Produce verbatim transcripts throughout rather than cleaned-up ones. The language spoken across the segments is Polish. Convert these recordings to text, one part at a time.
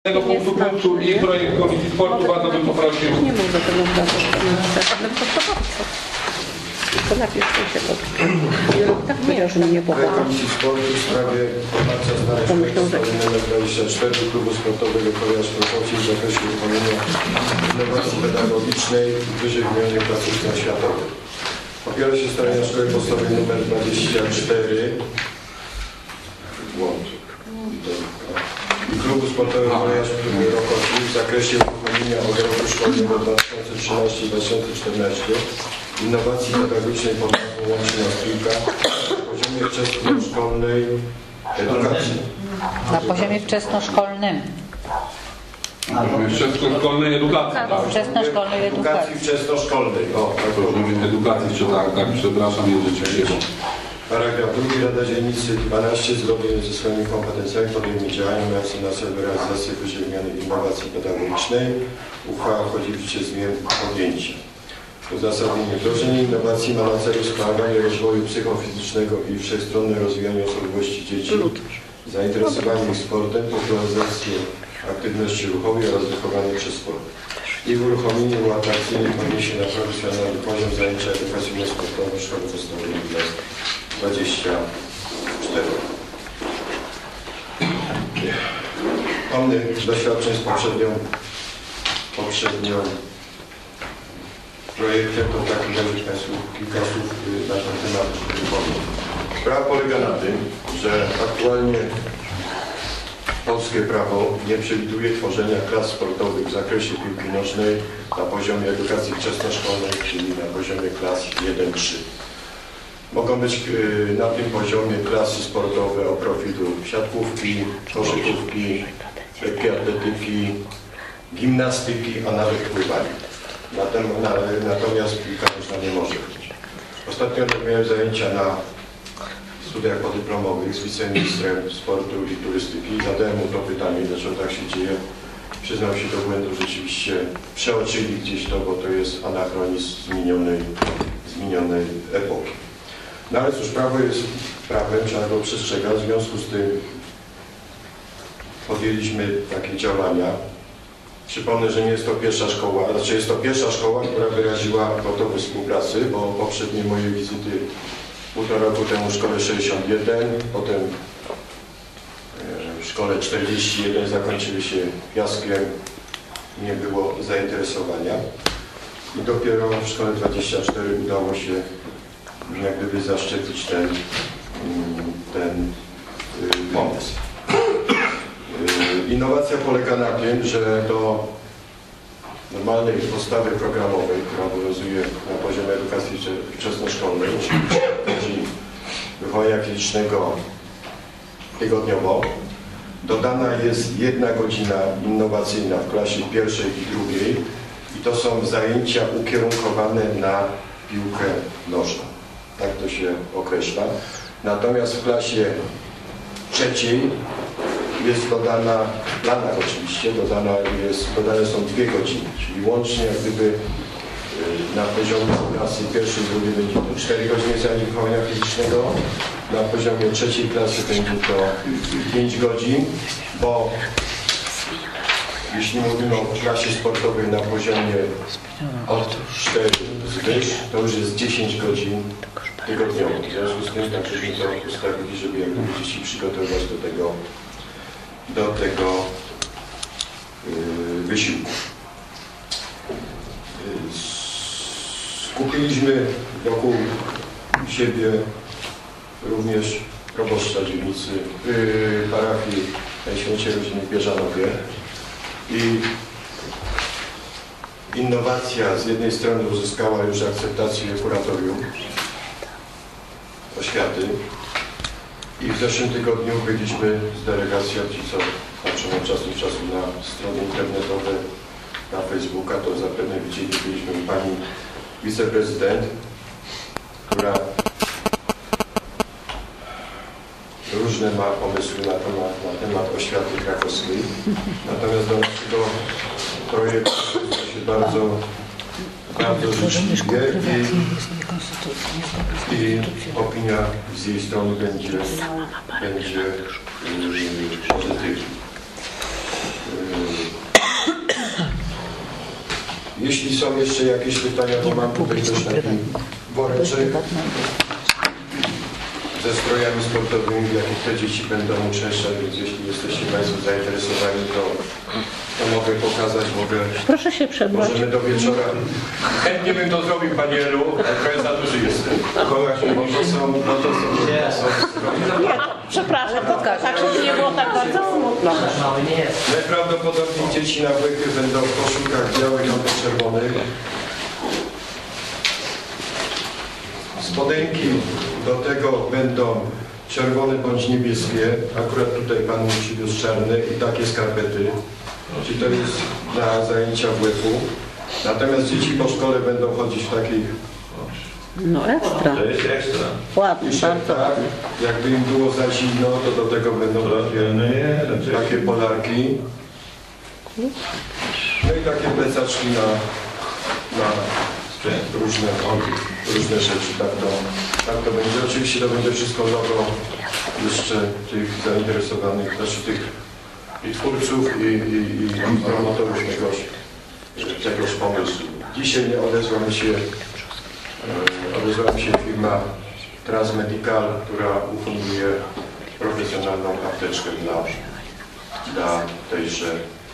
tego punktu punktu i projekt Komisji Sportu bardzo bym poprosił. Nie mogę tego napisać, ale to to napiszcie się to. Tak powiedział, że mi nie podoba. Komisji Sportu w sprawie poparcia znaleźnego ustawy numer dwadzieścia cztery Klubu Sportowego Korea Szprotowci w zakresie wykonania innowacji pedagogicznej wyżej wymienionych placówkach światowych. Opiera się starania szkoły podstawowej numer dwadzieścia cztery i Klubu Sportowego Korea Szprotowci w zakresie wykonania od roku szkolnego dwa tysiące trzynastego do dwa tysiące czternastego innowacji pedagogicznej pod nazwą Łączna Spółka na poziomie wczesnoszkolnej edukacji. Na poziomie wczesnoszkolnym. Wczesnoszkolnej edukacji. Tak. Wczesnoszkolnej edukacji. Wczesnoszkolnej. O, tak poziomie edukacji, czy tak, tak, przepraszam, jest rzeczywiście. Paragraf drugi. Rada Dzielnicy dwanaście zgodnie ze swoimi kompetencjami podejmie działania mające na celu realizację wyżej wymienionej innowacji pedagogicznej. Uchwała wchodzi w życie z dniem podjęcia. Uzasadnienie. Wdrożenie innowacji ma na celu wspomaganie rozwoju psychofizycznego i wszechstronne rozwijanie osobowości dzieci, zainteresowanie ich sportem, popularyzację aktywności ruchowej oraz wychowanie przez sport. Ich uruchomienie uatrakcyjnie podniesie na profesjonalny poziom zajęcia edukacyjno-sportową w szkole podstawowej numer dwadzieścia cztery. Mamy doświadczeń z poprzednią, poprzednią projektem, to tak będzie Państwu kilka słów na ten temat powiem. Sprawa polega na tym, że aktualnie polskie prawo nie przewiduje tworzenia klas sportowych w zakresie piłki nożnej na poziomie edukacji wczesnoszkolnej, czyli na poziomie klas jeden trzy. Mogą być na tym poziomie klasy sportowe o profilu siatkówki, koszykówki, lekkiej atletyki, gimnastyki, a nawet pływania. Natomiast piłka nożna nie może być. Ostatnio miałem zajęcia na studiach podyplomowych z wiceministrem sportu i turystyki. Zadałem mu to pytanie, dlaczego tak się dzieje. Przyznał się do błędu, rzeczywiście przeoczyli gdzieś to, bo to jest anachronizm z minionej, z minionej epoki. No ale cóż, prawo jest prawem, trzeba go przestrzegać. W związku z tym podjęliśmy takie działania. Przypomnę, że nie jest to pierwsza szkoła, znaczy jest to pierwsza szkoła, która wyraziła gotowość współpracy, bo poprzednie moje wizyty półtora roku temu w szkole sześćdziesiąt jeden, potem w szkole czterdzieści jeden zakończyły się fiaskiem, nie było zainteresowania i dopiero w szkole dwadzieścia cztery udało się jak gdyby zaszczepić ten, ten pomysł. Innowacja polega na tym, że do normalnej podstawy programowej, która obowiązuje na poziomie edukacji wczesnoszkolnej, czyli wychowania fizycznego tygodniowo, dodana jest jedna godzina innowacyjna w klasie pierwszej i drugiej i to są zajęcia ukierunkowane na piłkę nożną. Tak to się określa. Natomiast w klasie trzeciej jest dodana, w planach oczywiście, dodana jest, dodane są dwie godziny, czyli łącznie jak gdyby na poziomie klasy pierwszej, drugiej będzie to cztery godziny zajęć wychowania fizycznego, na poziomie trzeciej klasy będzie to pięć godzin, bo jeśli mówimy o klasie sportowej na poziomie od cztery zwyż, to już jest dziesięć godzin tygodniowo. W związku z tym tak żeśmy to ustawili, żeby jak gdyby dzieci przygotować do tego do tego yy, wysiłku. Yy, skupiliśmy wokół siebie również proboszcza dzielnicy yy, parafii Najświętszej Rodziny w Bieżanowie i innowacja z jednej strony uzyskała już akceptację kuratorium oświaty. I w zeszłym tygodniu byliśmy z delegacją, ci co patrzą od czasu do czasu na strony internetowe, na Facebooka, to zapewne widzieli, byliśmy u pani wiceprezydent, która różne ma pomysły na temat, na temat oświaty krakowskiej. Natomiast do naszego projektu się bardzo, bardzo życzliwie i, i opinia z jej strony będzie, będzie pozytywna. Jeśli są jeszcze jakieś pytania, to mam tutaj też taki woreczek ze strojami sportowymi, w jakich te dzieci będą uczęszczać, więc jeśli jesteście Państwo zainteresowani, to, to mogę pokazać, mogę... Proszę się przebrać. Możemy do wieczora. Chętnie bym to zrobił, Panie Elu, ale trochę za duży jestem. Bo to są... Bo to są, to są Nie, przepraszam, tak żeby nie było tak bardzo smutno. Najprawdopodobniej dzieci na błęky będą w koszulkach białych albo czerwonych. Spodenki do tego będą czerwone bądź niebieskie. Akurat tutaj Pan mi przywiózł czarne i takie skarpety. Czyli to jest na zajęcia błęku. Natomiast dzieci po szkole będą chodzić w takich... No ekstra. To jest ekstra. Ładnie, bardzo Tak, ładnie. jakby im było za zimno, to do tego będą takie, takie polarki. No i takie plecaczki na, na różne, różne rzeczy. Tak to, tak to będzie. Oczywiście to będzie wszystko logo jeszcze tych zainteresowanych, też tych i twórców i, i, i promotorów tegoż, tegoż pomysłu. Dzisiaj nie odezwa mi się Odezwała mi się firma Transmedical, która ufunduje profesjonalną apteczkę dla, dla tejże,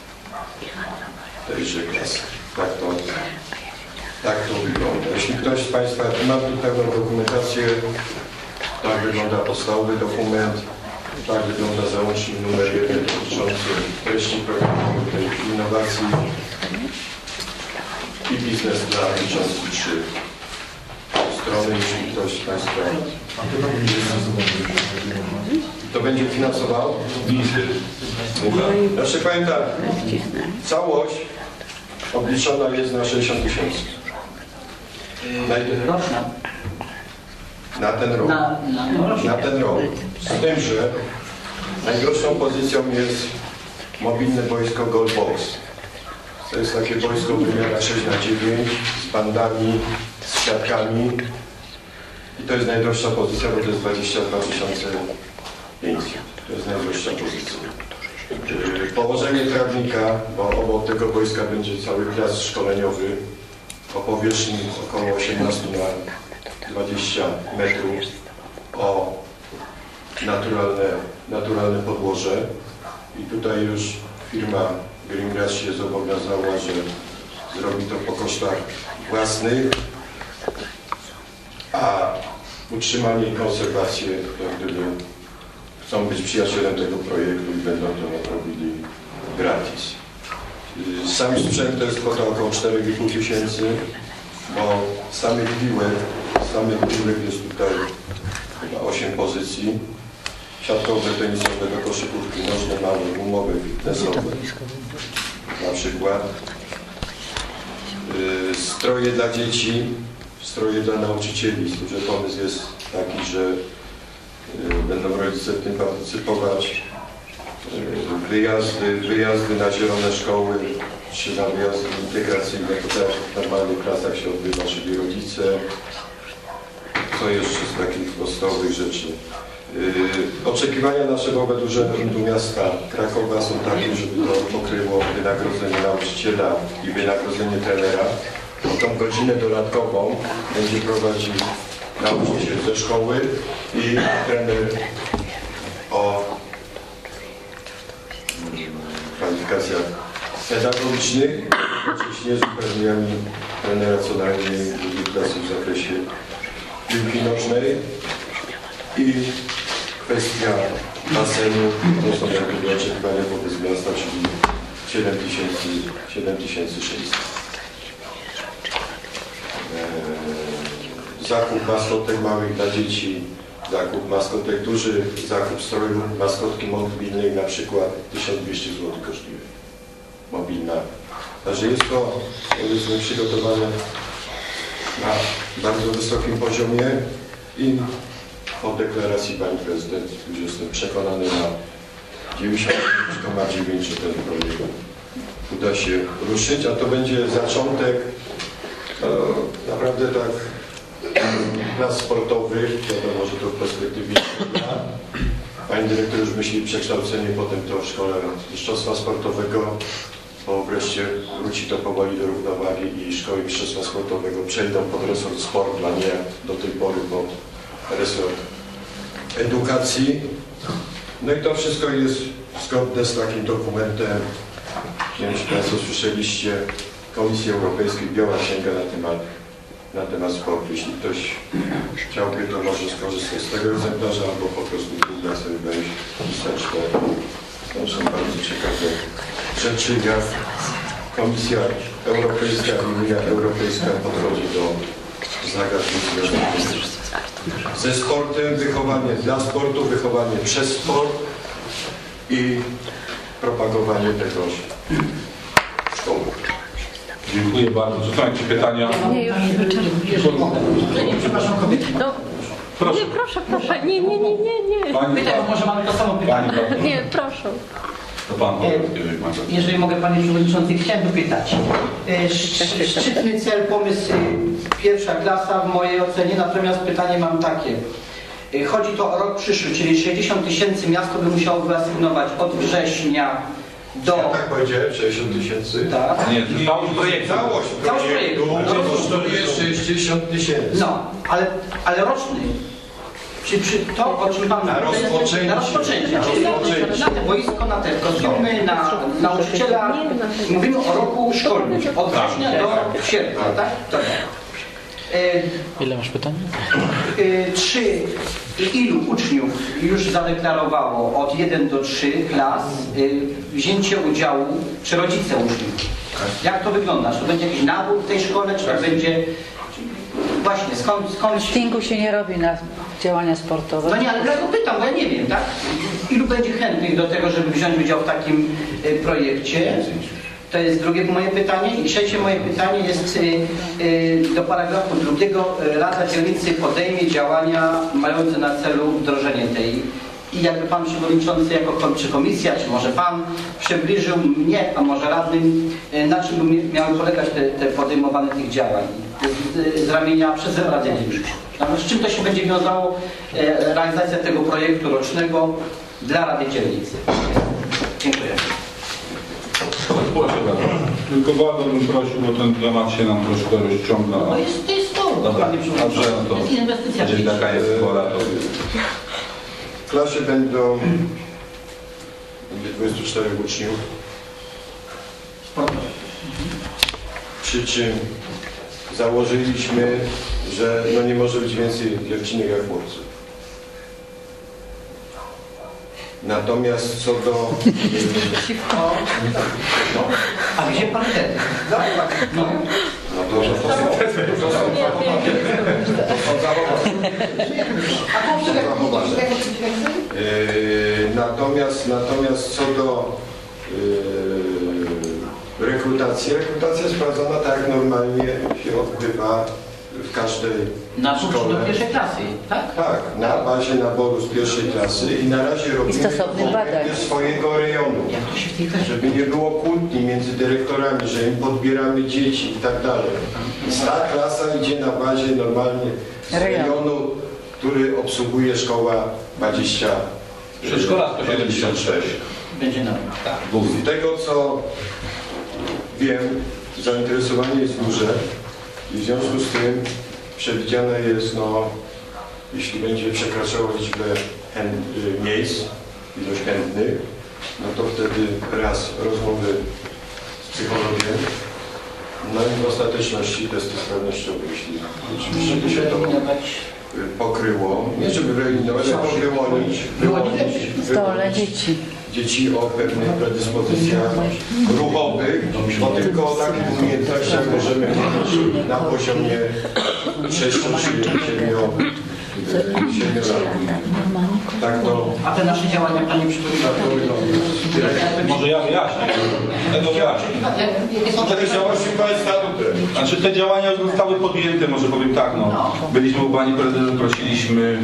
tejże klasy. Tak to, tak to wygląda. Jeśli ktoś z Państwa ma tu pewną dokumentację, tak wygląda podstawowy dokument, tak wygląda załącznik numer jeden dotyczący treści programu, tej innowacji i biznes dla liczący trzy. Strony, jeśli ktoś z Państwa to będzie finansował. Znaczy powiem tak, całość obliczona jest na sześćdziesiąt tysięcy. Na ten rok. Na ten rok. Z tym, że najgorszą pozycją jest mobilne boisko Goldbox. To jest takie boisko w wymiarach sześć na dziewięć z bandami, z siatkami. I to jest najdroższa pozycja, bo to jest dwadzieścia dwa tysiące pięćset. To jest najdroższa pozycja. Położenie trawnika, bo obok tego boiska będzie cały plac szkoleniowy o powierzchni około osiemnaście na dwadzieścia metrów, o naturalne, naturalne podłoże. I tutaj już firma Greengrass się zobowiązała, że zrobi to po kosztach własnych, a utrzymanie i konserwację, jak gdyby chcą być przyjacielem tego projektu i będą to robili gratis. Sam sprzęt to jest kwota około cztery i pół tysięcy, bo samych piłek, samych piłek jest tutaj chyba osiem pozycji. Siatkowe, tenisowe, do koszykówki, nożne, małe, gumowe, fitnessowe na przykład. Yy, stroje dla dzieci, stroje dla nauczycieli. Z tym, że pomysł jest taki, że yy, będą rodzice w tym partycypować. Yy, wyjazdy, wyjazdy na zielone szkoły, czy na wyjazdy integracyjne, to też w normalnych klasach się odbywa, czyli rodzice. Co jeszcze z takich podstawowych rzeczy? Yy, oczekiwania naszego Urzędu Miasta Krakowa są takie, żeby to pokryło wynagrodzenie nauczyciela i wynagrodzenie trenera. Bo tą godzinę dodatkową będzie prowadził nauczyciel ze szkoły i trener o kwalifikacjach pedagogicznych, jednocześnie z uprawnieniami trenera co najmniej drugiej klasy w zakresie piłki nożnej. I kwestia basenu, to są jakby oczekiwania wobec miasta, czyli siedem tysięcy sześćset. Eee, zakup maskotek małych dla dzieci, zakup maskotek dużych, zakup stroju maskotki mobilnej na przykład tysiąc dwieście złotych kosztuje. Mobilna. Także jest to, powiedzmy, przygotowane na bardzo wysokim poziomie i po deklaracji Pani Prezydent już jestem przekonany na dziewięćdziesiąt dziewięć przecinek dziewięć, że ten projekt uda się ruszyć, a to będzie zaczątek no, naprawdę tak klas sportowych, wiadomo, że to w perspektywie lat. Pani Dyrektor już myśli przekształcenie potem to w szkole mistrzostwa sportowego bo wreszcie wróci to powoli do równowagi i szkoły mistrzostwa sportowego przejdą pod resort sportu, a nie do tej pory pod resort edukacji. No i to wszystko jest zgodne z takim dokumentem, nie wiem, czy Państwo słyszeliście, Komisji Europejskiej, Biała Księga na temat, na temat sportu. Jeśli ktoś chciałby, to może skorzystać z tego egzemplarza, albo po prostu Google sobie wejść, pisać, to, to są bardzo ciekawe rzeczy, jak Komisja Europejska i Unia Europejska podchodzi do zagadnień związanych ze sportem, wychowanie dla sportu, wychowanie przez sport i propagowanie tegoż w szkołach. Dziękuję bardzo. Czy są jakieś pytania? Nie, już Jeżeli mogę. Nie, przepraszam, kobiety. No, Proszę. nie, proszę, proszę. Nie, nie, nie, nie, nie. Pani, Pytaj, bo może mamy to samo pytanie. Pani, Nie, proszę. to Pan E, powie. Jeżeli mogę, Panie Przewodniczący, chciałem dopytać. E, sz- Szczytny cel, pomysł, e, pierwsza klasa w mojej ocenie, natomiast pytanie mam takie. E, Chodzi to o rok przyszły, czyli sześćdziesiąt tysięcy miasto by musiało wyasygnować od września do... Ja tak powiedziałem, sześćdziesiąt tysięcy. Tak. Nie, to całość projektu. Całość Całość projektu projektu. kosztuje sześćdziesiąt tysięcy. No, ale, ale roczny. Czy przy to, o czym Pan Na mówi, rozpoczęcie. na rozpoczęcie, Na czyli rozpoczęcie. na te boisko, na te kostiumy, na nauczyciela. Mówimy o roku szkolnym, od września do sierpnia, tak? Tak. E, Ile masz pytań? e, Czy i ilu uczniów już zadeklarowało od jeden do trzech klas e, wzięcie udziału, czy rodzice uczniów? Jak to wygląda? Czy to będzie jakiś nabór w tej szkole, czy to będzie... Właśnie, skąd... skąd... Castingu się nie robi na działania sportowe. No nie, ale dlatego pytam, bo ja nie wiem, tak? Ilu będzie chętnych do tego, żeby wziąć udział w takim y, projekcie? To jest drugie moje pytanie. I trzecie moje pytanie jest y, y, do paragrafu drugiego. Rada Dzielnicy podejmie działania mające na celu wdrożenie tej. I jakby Pan Przewodniczący, jako kom- czy Komisja, czy może Pan przybliżył mnie, a może radnym, y, na czym by miały polegać te, te podejmowane tych działań z, z ramienia przez Radę Dzielnicy. Z czym to się będzie wiązało e, realizacja tego projektu rocznego dla Rady Dzielnicy? Dziękuję. Proszę bardzo. Tylko bardzo bym prosił, bo ten temat się nam troszkę rozciąga. No jest, to jest to, Dobra, Panie dobrze, Przewodniczący. no to Jest inwestycja. jeżeli taka jest wola, to W klasie będą będzie dwudziestu czterech uczniów, Sportowe. przy czym założyliśmy, że no nie może być więcej dziewczynek jak chłopców. Natomiast co do... O, no. A gdzie Pan wtedy? No. No to, to, są, to, są, A to Yy, natomiast, natomiast co do yy, rekrutacji, rekrutacja jest prowadzona tak jak normalnie się odbywa w każdej Na szkole. do pierwszej klasy, tak? Tak, na bazie naboru z pierwszej klasy i na razie robimy stosownych badań. dokumenty swojego rejonu, Jak to się w tej klasie... żeby nie było kłótni między dyrektorami, że im podbieramy dzieci i tak dalej. Więc ta klasa idzie na bazie normalnie z rejonu, który obsługuje szkoła dwadzieścia przedszkola sto siedemdziesiąt sześć. Będzie na tak. Z tego co wiem, zainteresowanie jest duże i w związku z tym przewidziane jest, no, jeśli będzie przekraczało liczbę chęt, y, miejsc, ilość chętnych, no to wtedy raz rozmowy z psychologiem, no i w ostateczności testy sprawnościowe, jeśli oczywiście by się to pokryło, nie żeby wyeliminować, ale wyłonić, wyłonić, Stole dzieci. dzieci o pewnych predyspozycjach ruchowych, bo tylko o takich umiejętnościach możemy mówić na poziomie sześciu czy siedmiu lat. Tak to, A te nasze działania, Panie tak Przewodniczący? to wygląda. Może ja wyjaśnię. Tego wyjaśnię. Jakie są Wtedy działalności Państwa tutaj. Znaczy te działania już zostały podjęte, może powiem tak, no. Byliśmy u Pani Prezydent, prosiliśmy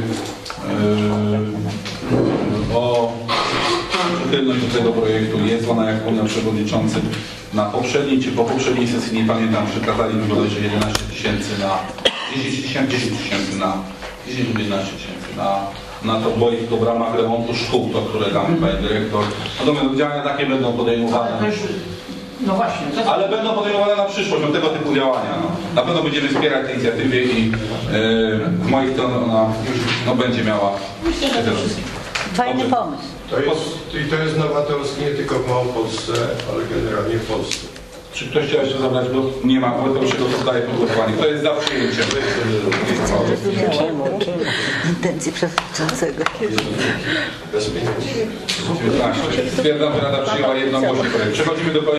yy, o przychylność do tego projektu. Jest ona, jak wspomniał Przewodniczący, na poprzedniej czy po poprzedniej sesji, nie pamiętam, przekazaliśmy bodajże jedenaście tysięcy na dziesięć tysięcy na dziesięć jedenaście tysięcy na, na to boisko w ramach remontu szkół, to które damy Pani Dyrektor. Natomiast działania takie będą podejmowane. Ale to już No właśnie. To jest... Ale będą podejmowane na przyszłość, no, tego typu działania. No. Na pewno będziemy wspierać tę inicjatywę i yy, z mojej strony ona już no, będzie miała. Myślę, że to wszystko. Fajny Dobrze. pomysł. To jest, i to jest nowatorskie nie tylko w Małopolsce, ale generalnie w Polsce. Czy ktoś chciał jeszcze zabrać głos? Nie ma, bo to już się oddaje pod głosowanie. Kto jest za przyjęciem? Intencje przewodniczącego. Bez pieniędzy. dziewiętnaście. Stwierdzam, że Rada przyjęła jednogłośnie projekt. Przechodzimy do kolejnego.